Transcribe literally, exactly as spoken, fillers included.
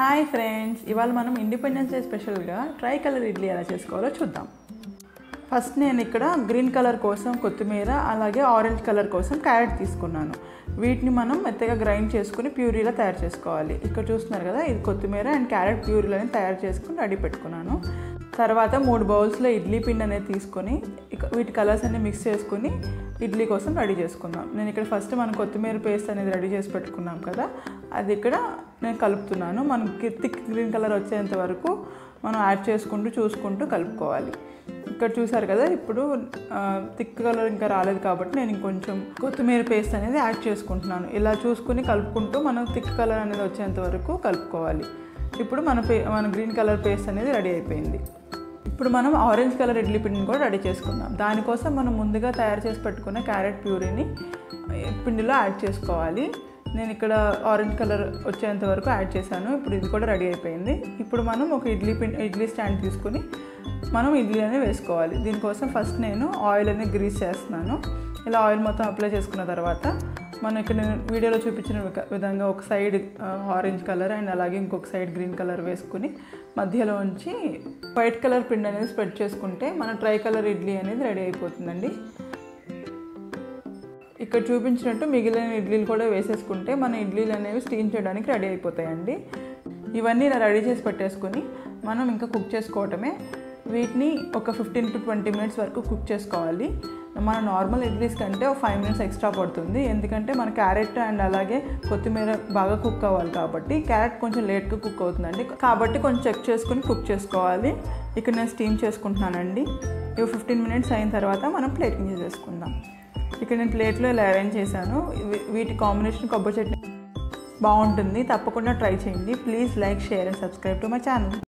Hi friends, ఇవాళ మనం independence day స్పెషల్గా ట్రై కలర్ ఇడ్లీ ఎలా చేసుకోవాలో చూద్దాం. ఫస్ట్ నేను ఇక్కడ గ్రీన్ కలర్ కోసం కొత్తిమీర, అలాగే ఆరెంజ్ కలర్ కోసం క్యారెట్ తీసుకున్నాను. వీటిని మనం మెత్తగా గ్రైండ్ చేసుకుని ప్యూరీలా తయారు చేసుకోవాలి. ఇక్కడ చూస్తున్నారు కదా, ఇది కొత్తిమీర అండ్ క్యారెట్ ప్యూరీలని తయారు చేసుకుని రెడీ పెట్టుకున్నాను. తర్వాత మూడు బౌల్స్లో ఇడ్లీ పిండి అనేది తీసుకొని వీటి కలర్స్ అన్ని మిక్స్ చేసుకుని ఇడ్లీ కోసం రెడీ చేసుకుందాం. నేను ఇక్కడ ఫస్ట్ మనం కొత్తిమీర పేస్ట్ అనేది రెడీ చేసి పెట్టుకున్నాం కదా, అది ఇక్కడ నేను కలుపుతున్నాను. మనకి థిక్ గ్రీన్ కలర్ వచ్చేంత వరకు మనం యాడ్ చేసుకుంటూ చూసుకుంటూ కలుపుకోవాలి. ఇక్కడ చూసారు కదా, ఇప్పుడు థిక్ కలర్ ఇంకా రాలేదు కాబట్టి నేను ఇంకొంచెం కొత్తిమీర పేస్ట్ అనేది యాడ్ చేసుకుంటున్నాను. ఇలా చూసుకుని కలుపుకుంటూ మనం థిక్ కలర్ అనేది వచ్చేంత వరకు కలుపుకోవాలి. ఇప్పుడు మన పే మన గ్రీన్ కలర్ పేస్ట్ అనేది రెడీ అయిపోయింది. ఇప్పుడు మనం ఆరెంజ్ కలర్ ఇడ్లీ పిండిని కూడా రెడీ చేసుకుందాం. దానికోసం మనం ముందుగా తయారు చేసి పెట్టుకున్న క్యారెట్ ప్యూరీని పిండిలో యాడ్ చేసుకోవాలి. నేను ఇక్కడ ఆరెంజ్ కలర్ వచ్చేంత వరకు యాడ్ చేశాను. ఇప్పుడు ఇది కూడా రెడీ అయిపోయింది. ఇప్పుడు మనం ఒక ఇడ్లీ పిండి ఇడ్లీ స్టాండ్ తీసుకుని మనం ఇడ్లీ అనేది వేసుకోవాలి. దీనికోసం ఫస్ట్ నేను ఆయిల్ అనేది గ్రీస్ చేస్తున్నాను. ఇలా ఆయిల్ మొత్తం అప్లై చేసుకున్న తర్వాత మనం ఇక్కడ నేను వీడియోలో చూపించిన విధంగా ఒక సైడ్ ఆరెంజ్ కలర్ అండ్ అలాగే ఇంకొక సైడ్ గ్రీన్ కలర్ వేసుకుని మధ్యలో ఉంచి వైట్ కలర్ పిండి అనేది స్ప్రెడ్ చేసుకుంటే మన ట్రై కలర్ ఇడ్లీ అనేది రెడీ అయిపోతుందండి. ఇక్కడ చూపించినట్టు మిగిలిన ఇడ్లీలు కూడా వేసేసుకుంటే మన ఇడ్లీలు అనేవి స్టీమ్ చేయడానికి రెడీ అయిపోతాయండి. ఇవన్నీ ఇలా రెడీ చేసి పెట్టేసుకొని మనం ఇంకా కుక్ చేసుకోవటమే. వీటిని ఒక ఫిఫ్టీన్ టు ట్వంటీ మినిట్స్ వరకు కుక్ చేసుకోవాలి. మన నార్మల్ ఇడ్లీస్ కంటే ఒక ఫైవ్ మినిట్స్ ఎక్స్ట్రా పడుతుంది, ఎందుకంటే మన క్యారెట్ అండ్ అలాగే కొత్తిమీర బాగా కుక్ అవ్వాలి కాబట్టి. క్యారెట్ కొంచెం లేట్గా కుక్ అవుతుందండి, కాబట్టి కొంచెం చెక్ చేసుకుని కుక్ చేసుకోవాలి. ఇక్కడ నేను స్టీమ్ చేసుకుంటున్నానండి. ఇవి ఫిఫ్టీన్ మినిట్స్ అయిన తర్వాత మనం ప్లేటింగ్ చేసేసుకుందాం. ఇక్కడ నేను ప్లేట్లో ఇలా అరేంజ్ చేశాను. వీటి కాంబినేషన్ కొబ్బరి చట్నీ బాగుంటుంది, తప్పకుండా ట్రై చేయండి. Please like, share and subscribe to my channel.